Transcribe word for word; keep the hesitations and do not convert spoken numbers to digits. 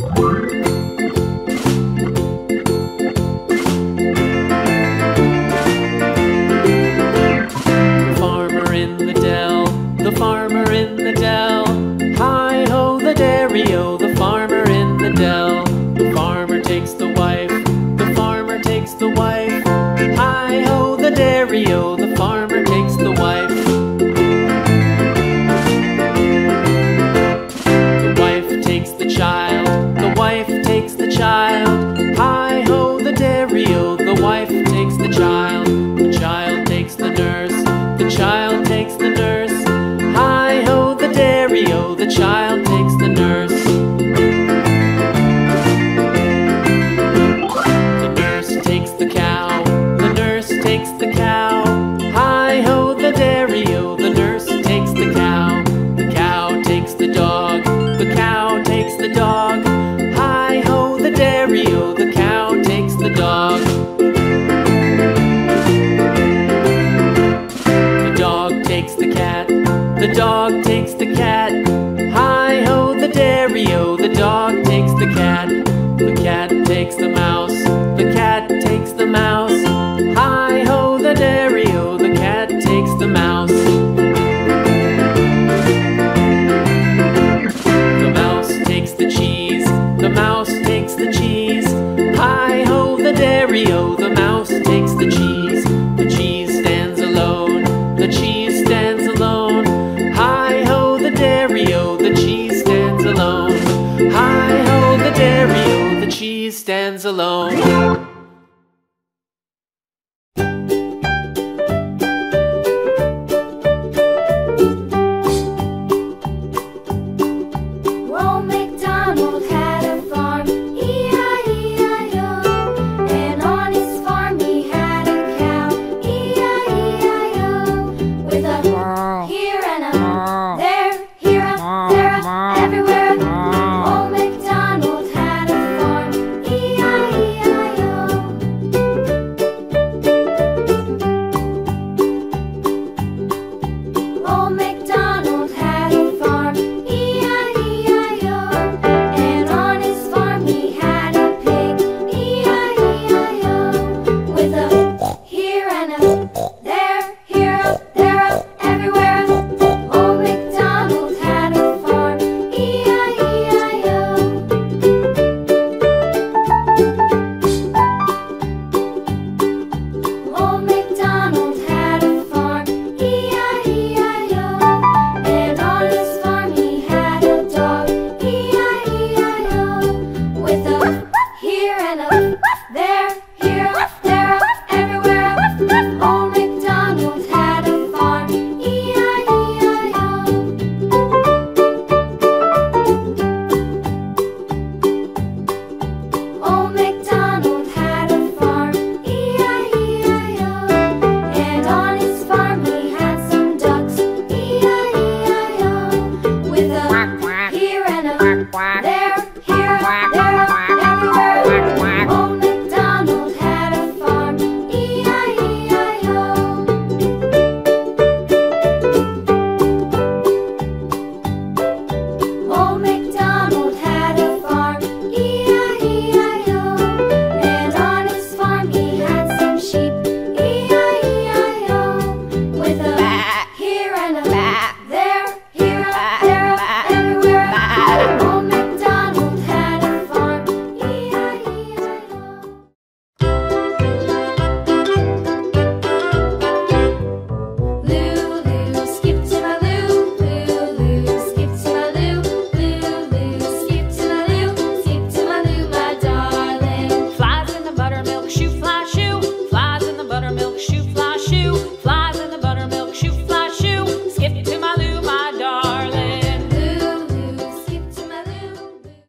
Farmer in the dell, the farmer in the dell. Hi-ho the dairy-o, the farmer in the dell. The farmer takes the wife, the farmer takes the wife. Hi-ho the dairy-o, the farmer takes the wife. The wife takes the child, the wife takes the child. Hi-ho the dairy-o, the wife takes the child. The child takes the nurse, the child takes the nurse. Hi-ho the dairy-o, the child takes the nurse. The nurse takes the cow, the nurse takes the cow. Hi-ho the dairy-o, the nurse takes the cow. The cow takes the dog, the cow takes the dog. Hi-ho the dairy-o, the cow takes the dog. The dog takes the cat, the dog takes the cat. Hi-ho the dairy-o, the dog takes the cat. The cat takes the mouse, the cat takes the mouse. Hi-ho the dairy-o, the cat takes the mouse. The mouse takes the cheese, the mouse takes the cheese. Hi-ho the dairy-o, the mouse takes the cheese. The cheese stands alone, the cheese stands alone. Hi-ho the dairy-o, the cheese stands alone. Hi-ho the dairy-o, the cheese stands alone.